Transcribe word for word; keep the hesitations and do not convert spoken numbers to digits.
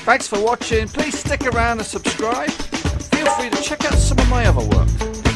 Thanks for watching. Please stick around and subscribe. Feel free to check out some of my other work.